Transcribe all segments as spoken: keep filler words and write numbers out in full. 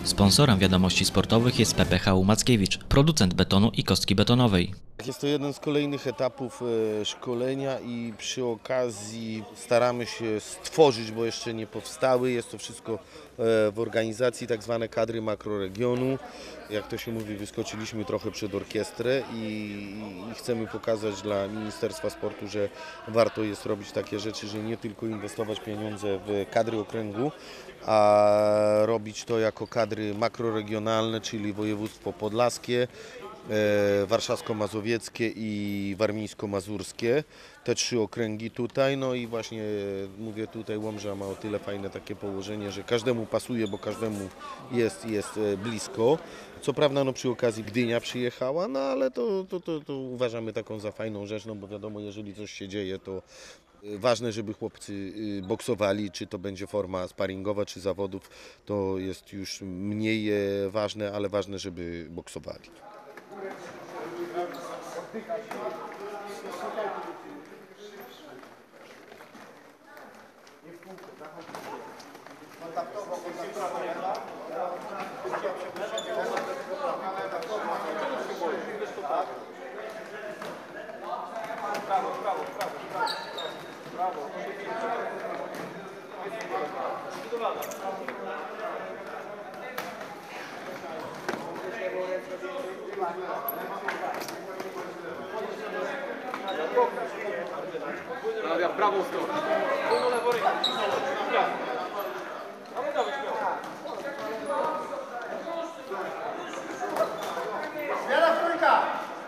Sponsorem wiadomości sportowych jest P P H Mackiewicz, producent betonu i kostki betonowej. Jest to jeden z kolejnych etapów szkolenia i przy okazji staramy się stworzyć, bo jeszcze nie powstały, jest to wszystko w organizacji tak zwane kadry makroregionu. Jak to się mówi, wyskoczyliśmy trochę przed orkiestrę i chcemy pokazać dla Ministerstwa Sportu, że warto jest robić takie rzeczy, że nie tylko inwestować pieniądze w kadry okręgu, a robić to jako kadry makroregionalne, czyli województwo podlaskie, warszawsko-mazowieckie i warmińsko-mazurskie, te trzy okręgi tutaj, no i właśnie mówię tutaj Łomża ma o tyle fajne takie położenie, że każdemu pasuje, bo każdemu jest, jest blisko. Co prawda no przy okazji Gdynia przyjechała, no ale to, to, to, to uważamy taką za fajną rzecz, no bo wiadomo, jeżeli coś się dzieje, to ważne, żeby chłopcy boksowali, czy to będzie forma sparingowa, czy zawodów, to jest już mniej ważne, ale ważne, żeby boksowali. Brawo, brawo, brawo, brawo. Brawo, brawo, brawo, lewo rękę. Ale dawaj, Zmiana trójka!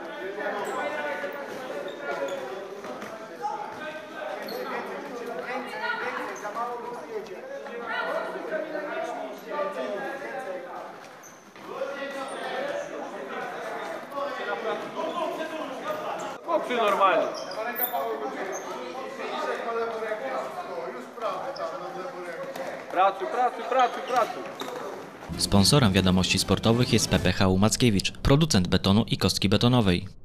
Za mało ludzi jedzie. Chłopcy normalnie. Pracuj, pracuj, pracuj, pracuj. Sponsorem wiadomości sportowych jest P P H Mackiewicz, producent betonu i kostki betonowej.